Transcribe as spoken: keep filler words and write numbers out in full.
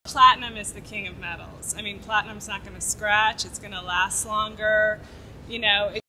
Platinum is the king of metals. I mean, platinum's not going to scratch. It's going to last longer. You know. It